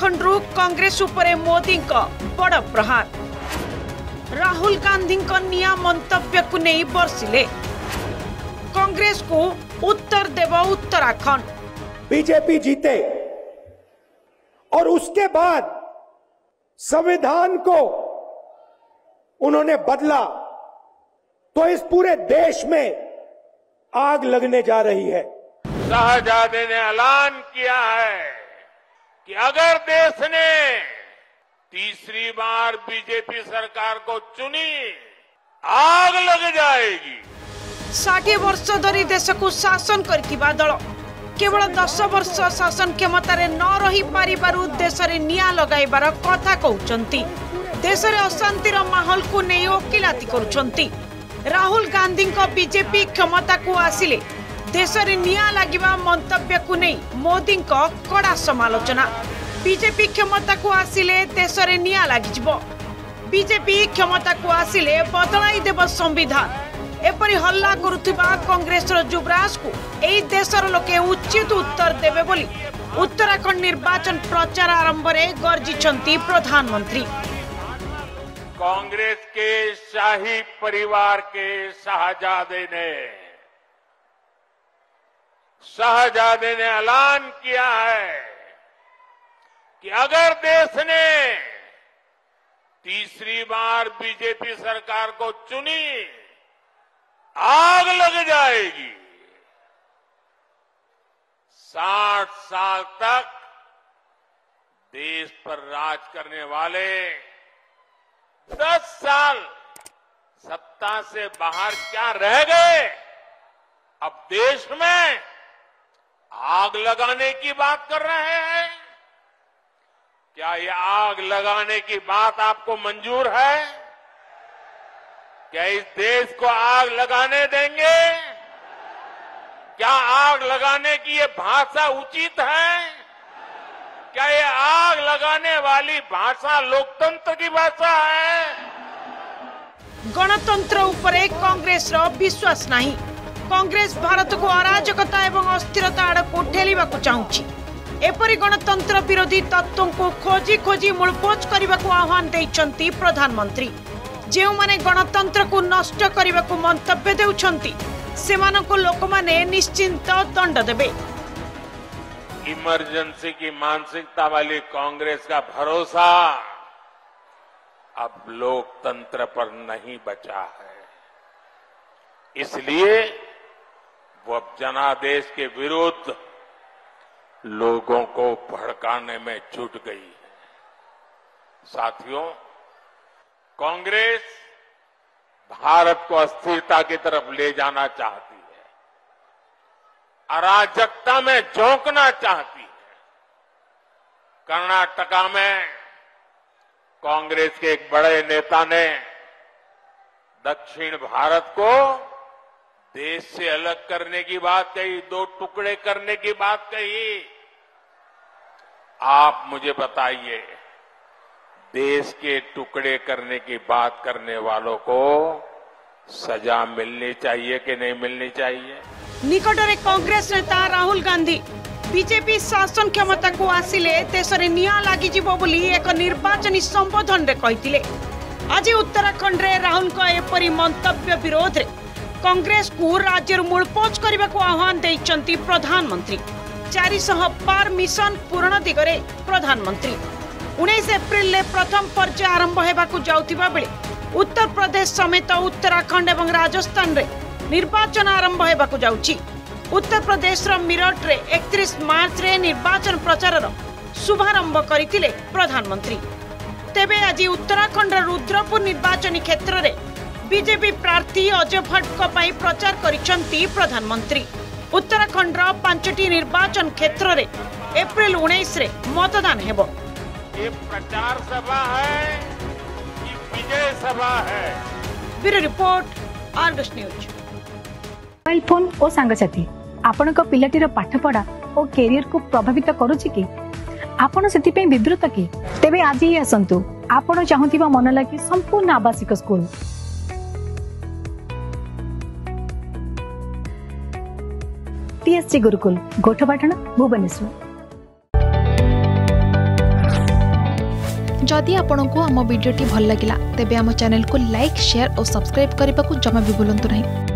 उत्तराखंड रु कांग्रेस उपरे मोदी का बड़ प्रहार। राहुल गांधी का निया मंतव्य को नहीं बरसिले कांग्रेस को उत्तर देव उत्तराखंड। बीजेपी जीते और उसके बाद संविधान को उन्होंने बदला तो इस पूरे देश में आग लगने जा रही है। शाहजादे ने ऐलान किया है कि अगर देश ने तीसरी बार बीजेपी सरकार को चुनी आग लग जाएगी। 60 वर्ष धरी देश को शासन करथिबा दल केवल 10 वर्ष शासन क्षमता रे न रही पारिबारु देश रे निया लगाइबार कथा कहउचंती। देश रे अशांतिर माहौल को नहीं ओकिलाती करूचंती। राहुल गांधी को बीजेपी क्षमता को आसिले देश रे निया लागिबा मंतव्य को नहीं मोदी को कड़ा समालोचना। बीजेपी क्षमता को आसिले देश रे निया लागिजबो। बीजेपी क्षमता को आसिले बदलाई देव संविधान। एपरी हल्ला करुथिबा कांग्रेस युवराज को एई देशर लोके उचित उत्तर देबे बोली उत्तराखंड निर्वाचन प्रचार आरंभ रे गर्जिछंती प्रधानमंत्री। कांग्रेस के शाही परिवार के शाहजादे ने ऐलान किया है कि अगर देश ने तीसरी बार बीजेपी सरकार को चुनी आग लग जाएगी। 60 साल तक देश पर राज करने वाले 10 साल सत्ता से बाहर क्या रह गए। अब देश में आग लगाने की बात कर रहे हैं। क्या ये आग लगाने की बात आपको मंजूर है? क्या इस देश को आग लगाने देंगे? क्या आग लगाने की ये भाषा उचित है? क्या ये आग लगाने वाली भाषा लोकतंत्र की भाषा है? गणतंत्र उपरे कांग्रेस रो विश्वास नहीं। कांग्रेस भारत को अराजकता एवं अस्थिरता आड़को ठेलिबाकू चाहूछि। एपरी गणतंत्र विरोधी तत्वों को खोजी खोजी मूलपोच करने को आह्वान देइछंती प्रधानमंत्री। जो माने गणतंत्र को नष्ट करने को मंतव्य देउछंती सेमानको लोकमाने निश्चिंत दंड देबे। इमरजेंसी की मानसिकता वाली कांग्रेस का भरोसा अब लोकतंत्र पर नहीं बचा है। इसलिए वो अब जनादेश के विरुद्ध लोगों को भड़काने में जुट गई है। साथियों, कांग्रेस भारत को अस्थिरता की तरफ ले जाना चाहती है, अराजकता में झोंकना चाहती है। कर्नाटका में कांग्रेस के एक बड़े नेता ने दक्षिण भारत को देश से अलग करने की बात कही, 2 टुकड़े करने की बात कही। आप मुझे बताइए, देश के टुकड़े करने की बात करने वालों को सजा मिलनी चाहिए कि नहीं मिलनी चाहिए? निकटरे कांग्रेस नेता राहुल गांधी बीजेपी शासन क्षमता को आसिले देश रे निया लागि जिवो बोली एक निर्वाचनी संबोधन रे कहिथिले। आज उत्तराखंड रे राहुल का एपरी मंतव्य विरोध रे कांग्रेस को राज्य मूलपोच करने को आह्वान देइछंती प्रधानमंत्री। 400 पार मिशन पूर्ण दिगरे प्रधानमंत्री 19 एप्रिल ले प्रथम पर्याय आरंभ हेबाकू जाउतिबा बेले उत्तर प्रदेश समेत उत्तराखंड एवं राजस्थान रे निर्वाचन आरंभ हेबाकू जाउची। उत्तर प्रदेश रो मिरट रे 31 मार्च रे निर्वाचन प्रचार शुभारंभ करितिले प्रधानमंत्री। तेबे आज उत्तराखंड रुद्रपुर निर्वाचनी क्षेत्र रे बीजेपी प्रार्थी अजय भट्ट को पई प्रचार करिसंती प्रधानमंत्री। उत्तराखंड 5टी निर्वाचन क्षेत्र रे एप्रिल 19 रे मतदान हेबो। ये प्रचार सभा है कि विजय सभा है? Bureau report, Argus news. Mobile phone और सांगसाथी आपण को पिलाटीर पाठपढ़ा और कैरियर को प्रभावित करूची कि आपण सेति पे विद्रुत कि तेबे आज ही आसंतु आपण चाहूतिबा मन लागी संपूर्ण आवासिक स्कूल TSG गुरुकुल गोठपाटण भुवनेश्वर। जदि आपंक आम भिडी भल लगा तेब आम चैनल को लाइक शेयर और सब्सक्राइब करने को जमा भी भूलु नहीं।